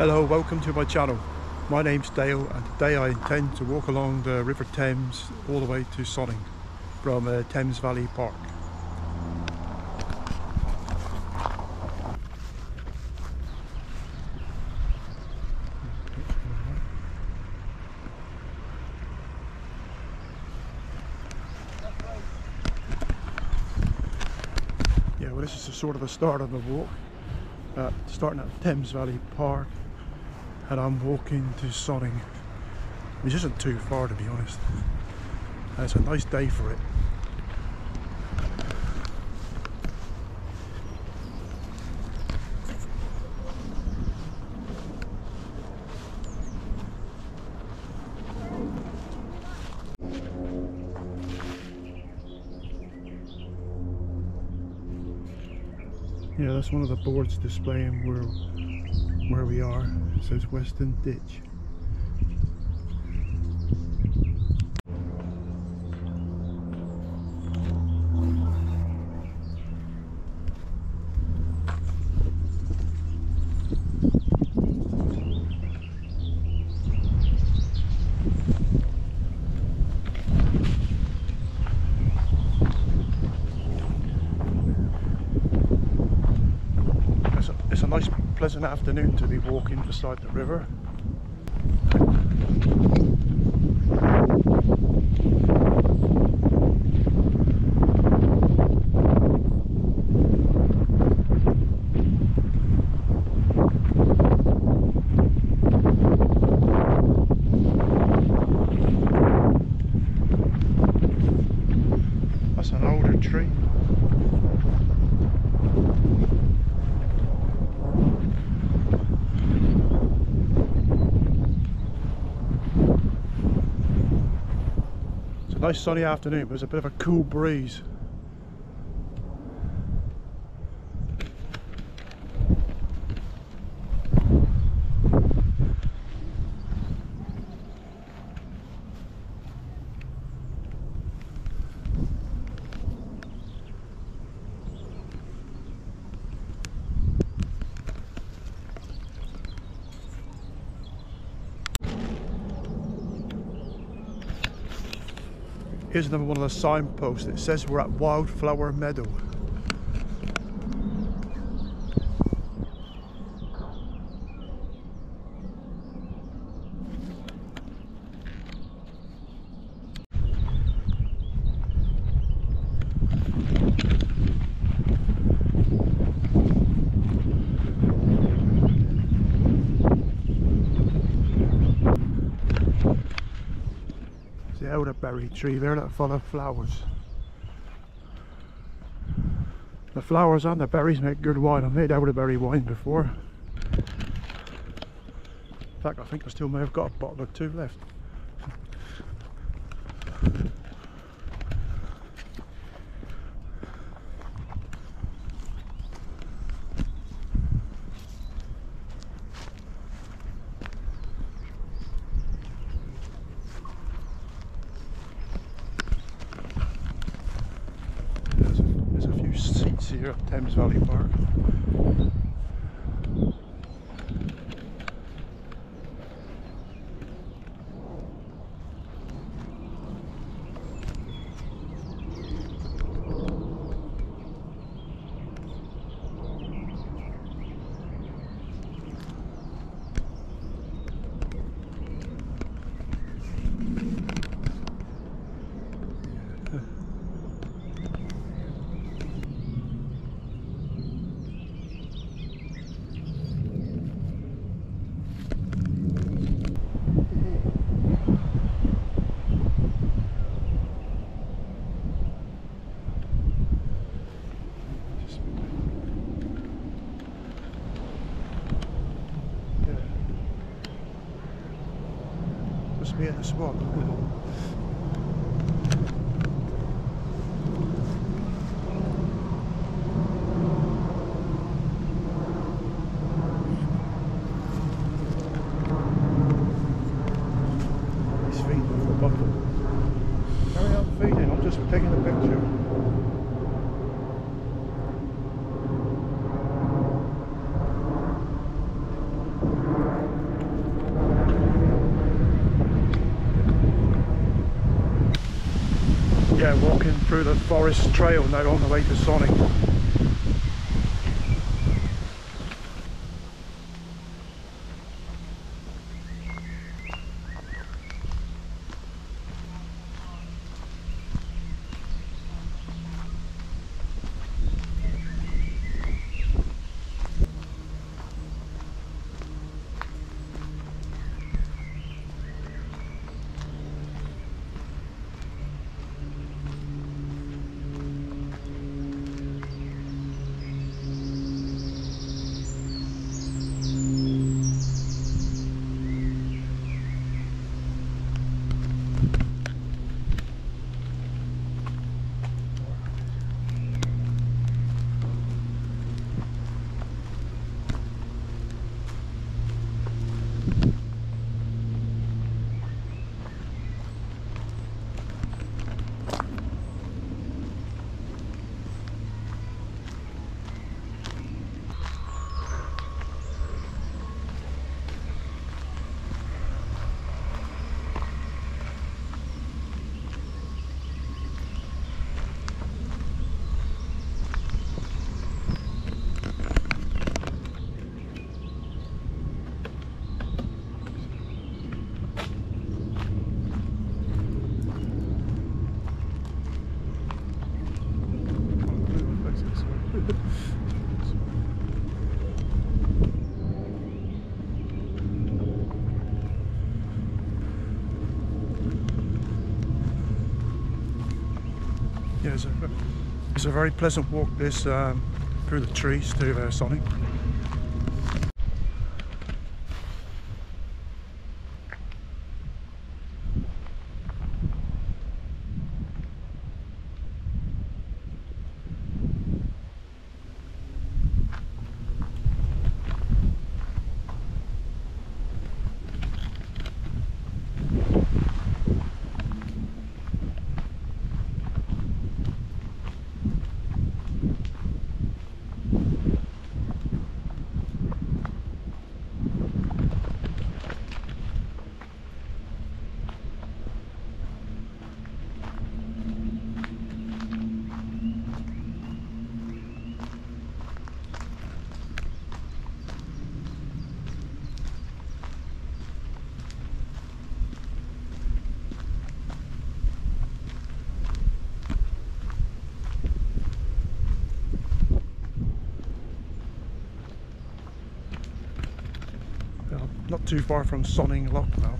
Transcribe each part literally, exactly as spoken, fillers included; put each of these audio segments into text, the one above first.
Hello, welcome to my channel. My name's Dale and today I intend to walk along the River Thames all the way to Sonning from uh, Thames Valley Park. Yeah, well, this is the sort of the start of the walk. Uh, starting at Thames Valley Park, and I'm walking to Sonning, which isn't too far to be honest, and it's a nice day for it. Yeah, that's one of the boards displaying where where we are. It says Weston Ditch. It's a nice pleasant afternoon to be walking beside the river. That's an older tree. Nice sunny afternoon, but there's a bit of a cool breeze. Here's another one of the signposts. It says we're at Wildflower Meadow. The elderberry tree there that full of flowers. The flowers and the berries make good wine. I've made elderberry wine before. In fact, I think I still may have got a bottle or two left. Seats here at Thames Valley Park. Must be at the spot. He's feeding with a bucket. Carry on feeding, I'm just taking a picture. Yeah, walking through the forest trail now on the way to Sonning. Yeah, it's a, it's a very pleasant walk this um, through the trees to uh, Sonning. Not too far from Sonning Loch now.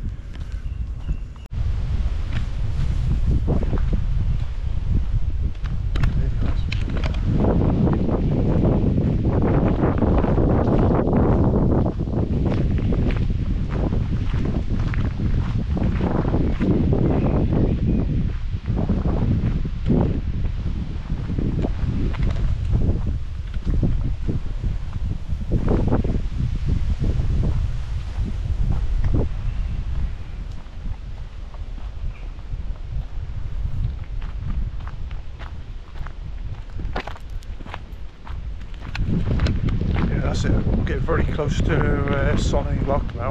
That's it, we'll get very close to uh, Sonning Loch now.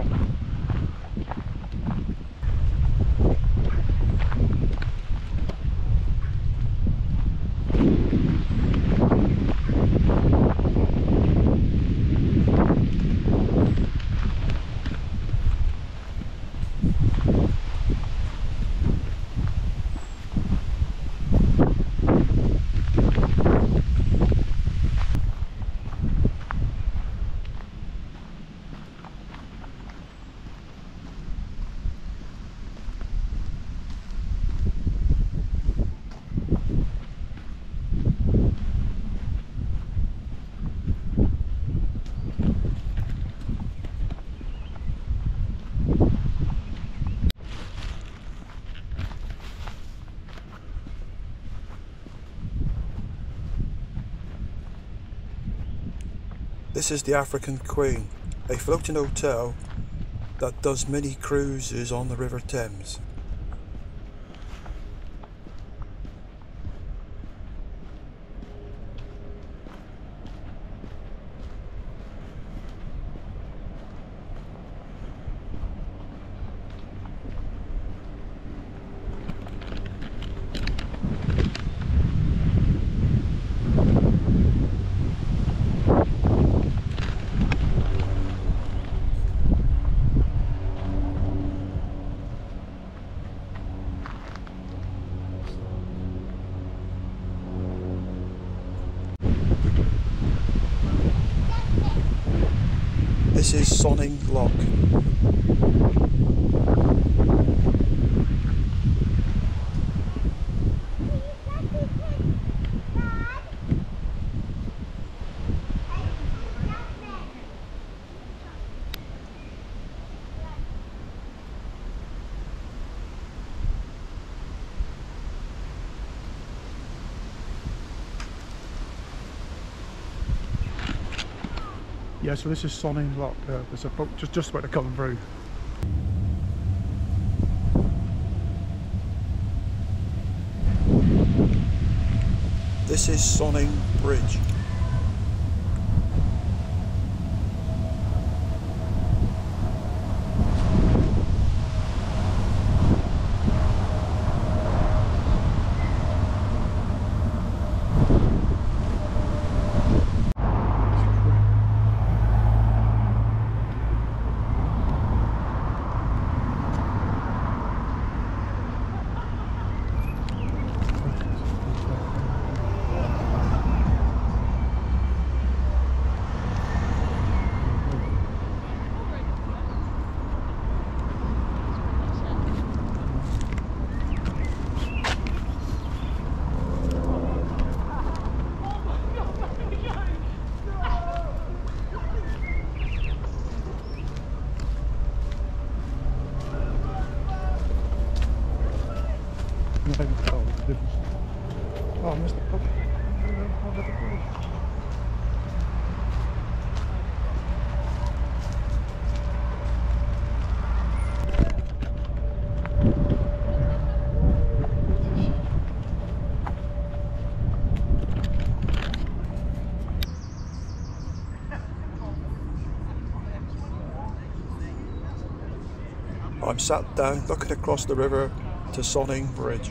This is the African Queen, a floating hotel that does mini cruises on the River Thames. This is Sonning Lock. Yeah, so this is Sonning Lock. Uh, there's a boat just, just about to come through. This is Sonning Bridge. Oh, I missed the puppy. I'm sat down looking across the river to Sonning Bridge.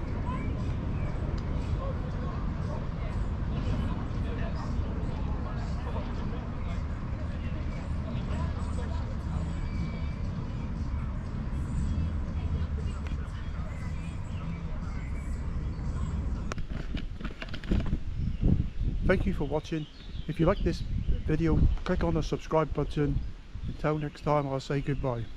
Thank you for watching. If you like this video, click on the subscribe button. Until next time, I'll say goodbye.